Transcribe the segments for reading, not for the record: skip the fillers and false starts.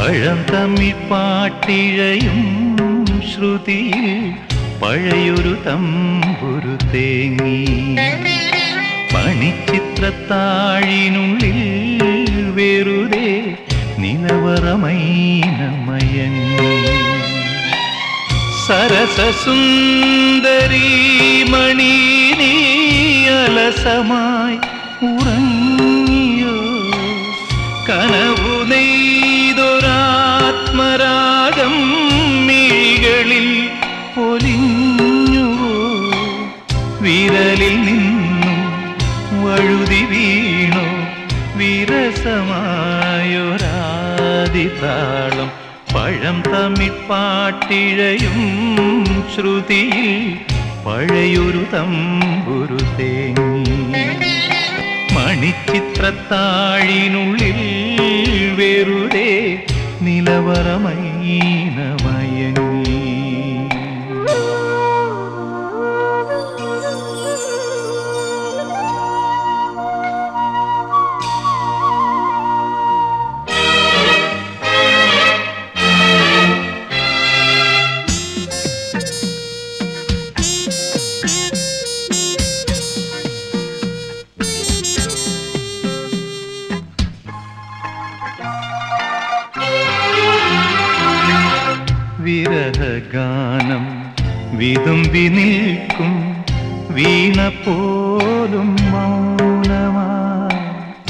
പഴം തമ്മിൽ പാട്ടിഴയും ശ്രുതിയിൽ പഴയൊരു തമ്പുരു തേങ്ങി. മണിച്ചിത്രത്താഴിനുള്ളിൽ വെറുതെ നിലവറമൈനമയങ്ങി. സരസസുന്ദരീ മണി നീ അലസമായി ഉറങ്ങിയോ? കനവു നെയ്തൊരാത്മരാഗം മിഴികളിൽ പൊലിഞ്ഞുവോ? വിരലിൽ നിന്നും വഴുതി വീണോ വിരസമായൊരാദിതാളം? പഴം തമ്മിൽ പാട്ടിഴയും ശ്രുതിയിൽ പഴയൊരു തമ്പുരു തേങ്ങി. മണിച്ചിത്രത്താഴിനുള്ളിൽ വെറുതെ നിലവറമൈനമയങ്ങി. വിരഹഗാനം വിതുമ്പി നിൽക്കും വീണ പോലും മൗനമായി.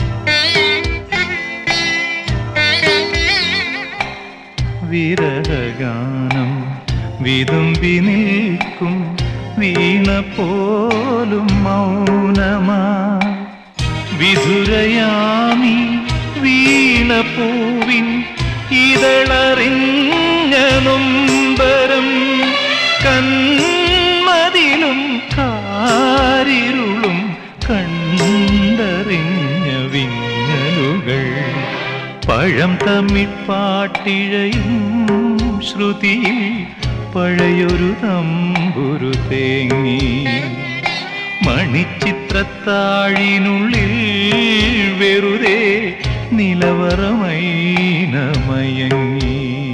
വിരഹഗാനം വിതുമ്പി നിൽക്കും വീണ പോലും മൗനമായി. വിസുരയാമി വീണ പൂവിൻ ഇതളറിഞ്ഞ നൊമ്പരം. കന്മതിലും കാരിരുളും കണ്ടറിഞ്ഞ വിങ്ങലുകൾ. പഴം തമ്മിൽ പാട്ടിഴയും ശ്രുതിയിൽ പഴയൊരു തമ്പുരു തേങ്ങി. മണിച്ചിത്രത്താഴിനുള്ളിൽ വെറുതെ നിലവറമൈനമയങ്ങി.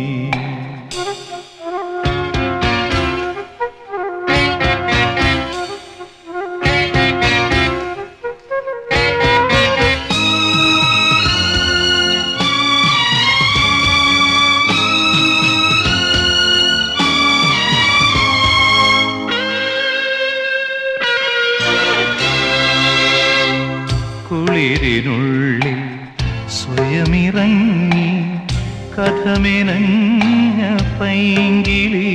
കുളിരിനുള്ളിൽ സ്വയമിറങ്ങി കഥമെനഞ്ഞ പൈങ്കിളി.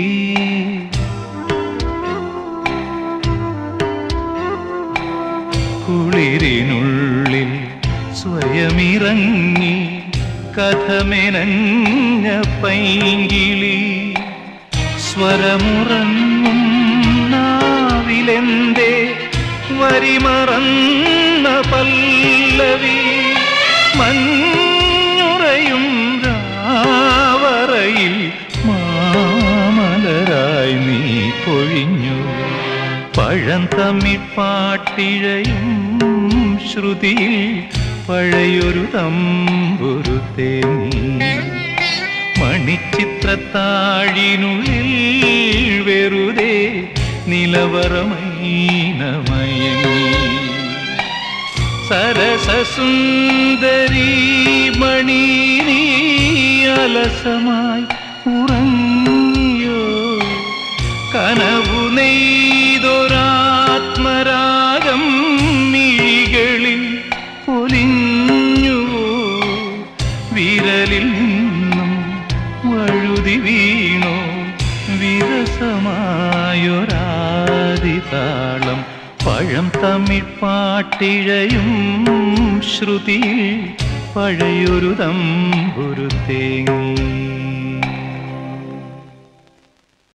കുളിരിനുള്ളിൽ സ്വയമിറങ്ങി കഥമെനഞ്ഞ പൈങ്കിളി. സ്വരമുറങ്ങും നാവിലെന്തേ വരിമറന്ന പല്ലവി. മഞ്ഞുറയും രാവറയിൽ മാമലരായി നീ പൊഴിഞ്ഞു. പഴം തമ്മിൽ പാട്ടിഴയും ശ്രുതിയിൽ പഴയൊരു തമ്പുരു തേങ്ങി. മണിച്ചിത്രത്താഴിനുള്ളിൽ വെറുതെ നിലവറമൈനമയങ്ങി. സരസസുന്ദരീ മണി നീ അലസമായി ഉറങ്ങിയോ? കനവു നെയ്തൊരാത്മരാഗം മിഴികളിൽ പൊലിഞ്ഞുവോ? വിരലിൽ നിന്നും വഴുതി വീണോ വിരസമായൊരാദിതാളം? പഴം തമ്മിൽ പാട്ടിഴയും ശ്രുതിയിൽ പഴയൊരു തമ്പുരു തേങ്ങി.